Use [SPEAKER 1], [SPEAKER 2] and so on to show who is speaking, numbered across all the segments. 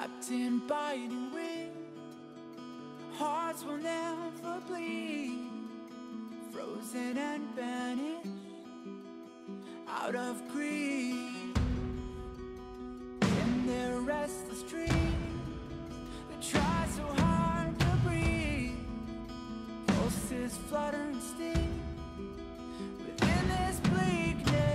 [SPEAKER 1] Wrapped in biting wind, hearts will never bleed, frozen and vanished out of greed. In their restless dreams, they try so hard to breathe, pulses flutter and sting within this bleakness.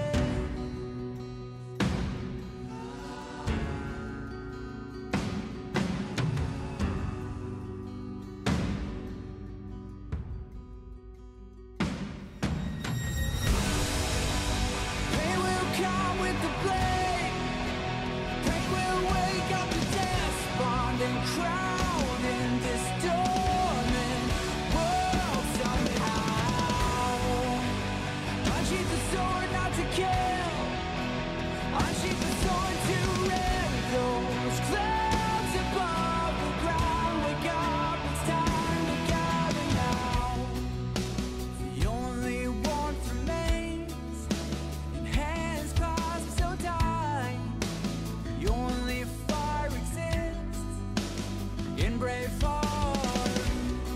[SPEAKER 1] Come with the blade, pain will wake up the despondent crowd in this dormant world somehow. Unsheath the sword not to kill, unsheath the sword to rend those clouds above the ground. Wake up, it's time to gather now. The only warmth remains in hands clasped so tight. The only fire exists in brave hearts.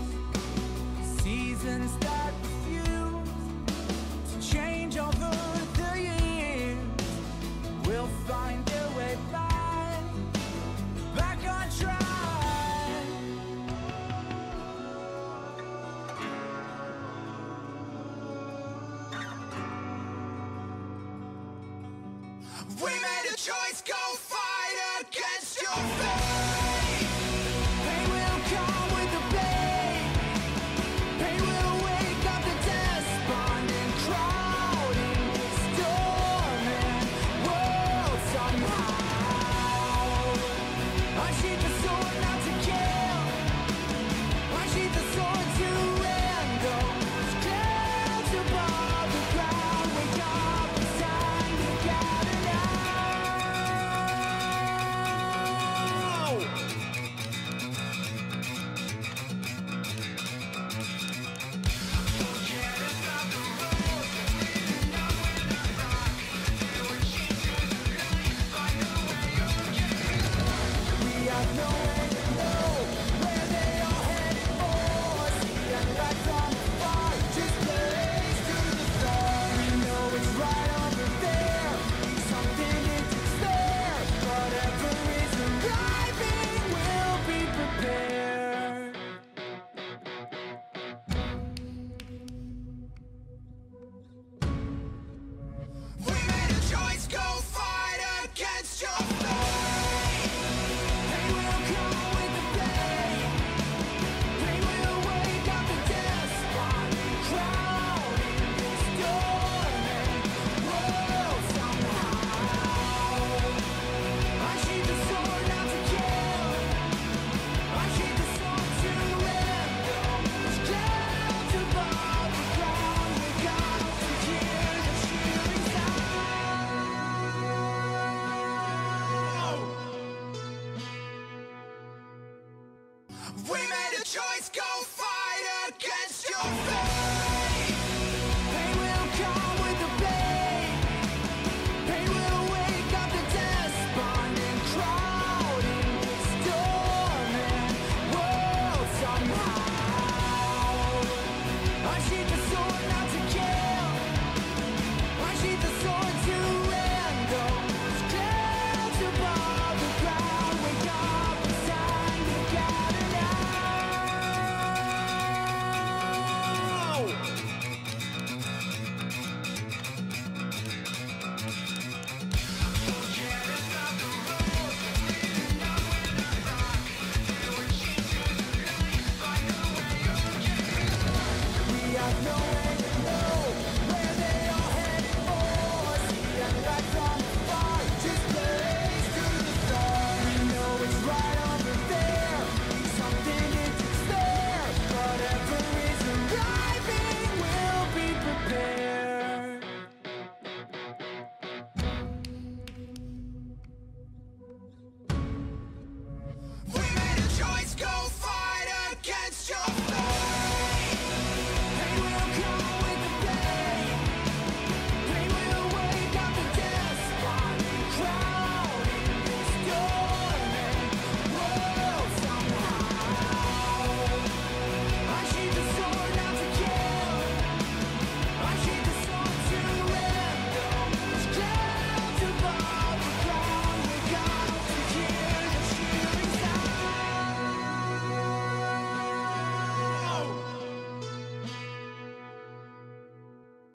[SPEAKER 1] Seasons that refuse to change over the years will find their way back on track. We made a choice, go fight against your fate. Pain will come with the blade, pain will wake up the despondent crowd in this dormant world somehow. Unsheath the sword not to kill, unsheath the sword to rend those clouds above the ground. Wake up, it's time to gather now. We have nowhere to go, where they are headed for. See and back from afar, just blaze through the storm. We know it's right over there, something is there. Whatever is arriving, we'll be prepared. We made a choice, go fight against your fate. Pain will come with the blade, pain will wake up the despondent crowd in this dormant world somehow. Unsheath the sword not to kill, unsheath the sword to rend those clouds above the ground. Wake up to hear the cheering sound. We made a choice, go fight against your fate.